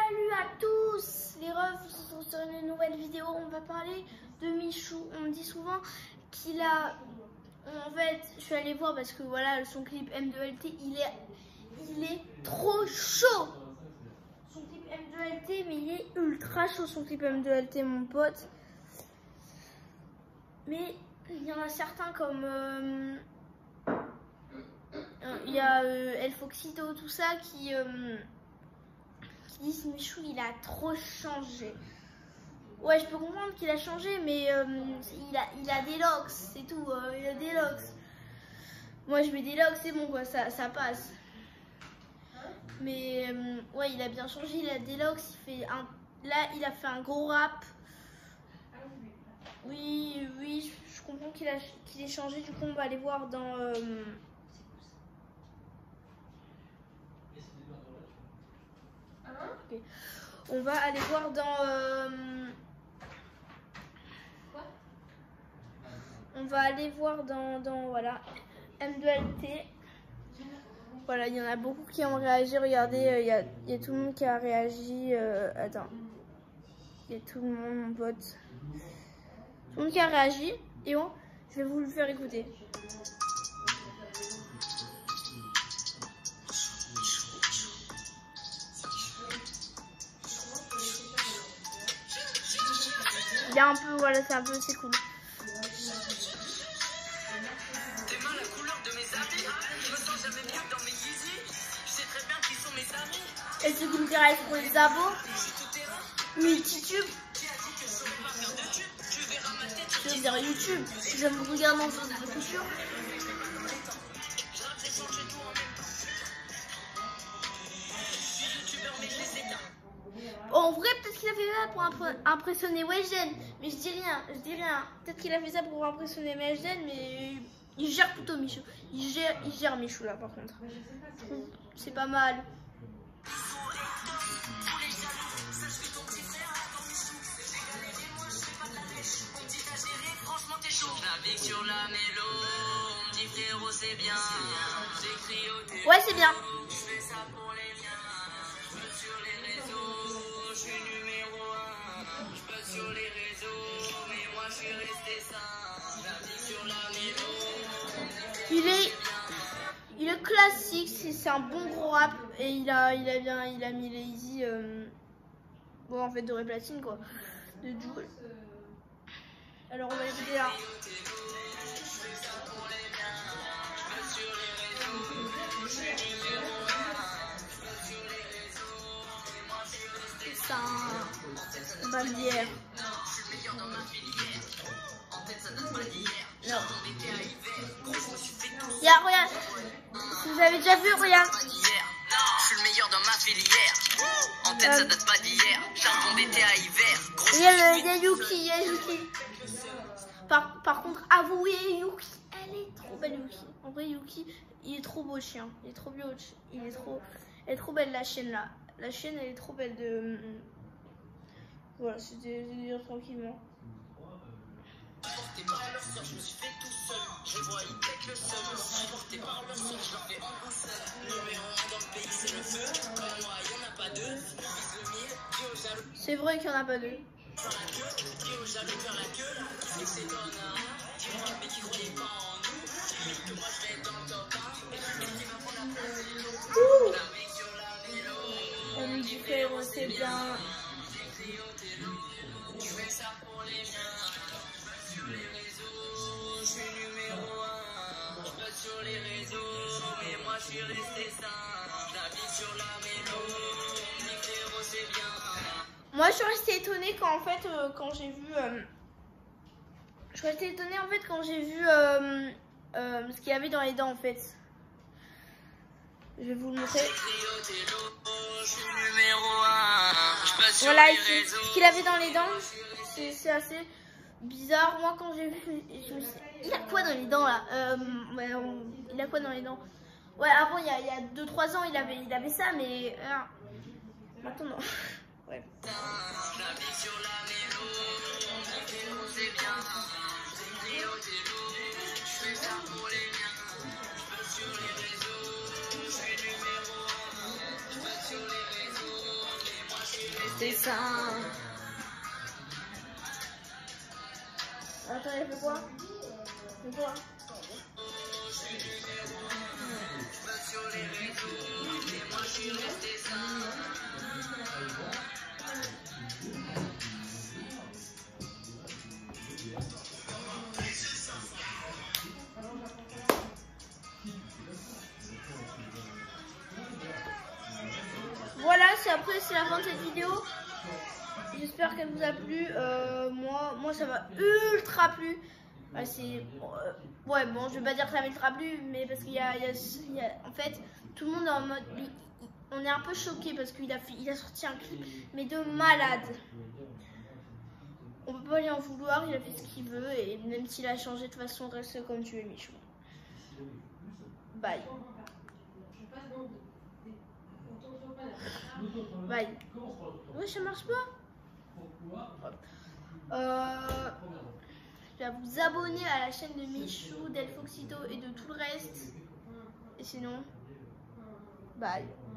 Salut à tous les refs, sur une nouvelle vidéo, on va parler de Michou. On me dit souvent qu'il a... En fait, je suis allée voir parce que voilà, son clip M2LT, il est trop chaud. Son clip M2LT, mais il est ultra chaud son clip M2LT, mon pote. Mais il y en a certains comme... il y a El Foxito, tout ça, qui disent Michou, il a trop changé. Ouais, je peux comprendre qu'il a changé, mais il a des locks, c'est tout. Il a des locks. Moi, je mets des locks, c'est bon, quoi, ça passe. Mais ouais, il a bien changé, il a des locks. Là, il a fait un gros rap. Oui, je comprends qu'il ait changé. Du coup, on va aller voir dans... Okay. On va aller voir dans... On va aller voir dans voilà, M2LT. Voilà, il y en a beaucoup qui ont réagi. Regardez, il y a tout le monde qui a réagi. Attends. Il y a tout le monde, mon pote. Tout le monde qui a réagi. Et je vais vous le faire écouter. Il y a un peu, voilà, c'est cool. Et ceux qui me diraient pour les abos, multitube, je veux dire YouTube, je me regarde dans votre futur. En vrai, peut-être qu'il a fait ça pour impressionner Weshden, mais je dis rien. Peut-être qu'il a fait ça pour impressionner Weshden, mais il gère plutôt Michou. Il gère Michou là, par contre. C'est pas mal. Ouais, c'est bien. Il est classique, c'est un bon gros rap et il a mis les easy bon en fait de platine quoi, de Joule. Alors on va écouter là. C'est un bandière. Non. Regarde, vous avez déjà vu, regarde. Je suis le meilleur dans ma filière. En tête, ça date pas d'hier. Charbon d'été à hiver. Il y a Yuki, Par contre, avouez, Yuki, elle est trop belle, Yuki. En vrai, Yuki, il est trop beau le chien. Il est trop beau. Elle est trop belle, la chienne là. La chienne, elle est trop belle de... Voilà, c'était de dire tranquillement. Porté par leur sort, je me suis fait tout seul. Je vois, ils pètent le seul. Porté par leur sort, je leur fais en un seul. Numéro 1 dans le pays, c'est le feu. Comme moi, il n'y en a pas deux. Vise le mille, dis aux jaloux. C'est vrai qu'il n'y en a pas deux. Faire la queue, dis aux jaloux, faire la queue. Là, qui c'est qu'on a un. Dis-moi, mais qui croyait pas en nous. Dis que moi, je vais être dans le top 1. Et qui va prendre la place de l'eau. La vie sur la vélo. On me dit, frérot, c'est bien. Tu fais ça pour les gens. Sur les réseaux, je suis numéro 1. Je passe sur les réseaux, mais moi je suis resté sain. La vie sur la mélo, frérot c'est bien. Moi je suis restée étonnée quand en fait quand j'ai vu je suis restée étonnée en fait quand j'ai vu ce qu'il y avait dans les dents en fait. Je vais vous le montrer. Voilà ici, ce qu'il avait dans les dents, c'est assez bizarre. Moi quand j'ai vu, je me suis dit, il a quoi dans les dents là? Ouais, il a quoi dans les dents? Ouais, avant il y a 2-3 ans il avait ça, mais maintenant non. Ouais. rester sain. Attends, il fait quoi? Il fait quoi? Voilà, c'est la fin de cette vidéo. J'espère qu'elle vous a plu. Moi ça m'a ultra plu. Ouais, bon, je vais pas dire que ça m'a ultra plu, mais parce qu'il y a en fait, tout le monde est en mode, on est un peu choqué parce qu'il a sorti un clip, mais de malade. On peut pas lui en vouloir, il a fait ce qu'il veut, et même s'il a changé, de toute façon, reste comme tu es, Michou. Bye. Bye. Oui, ça marche pas. Je vais vous abonner à la chaîne de Michou, d'Elfoxito et de tout le reste. Et sinon, bye.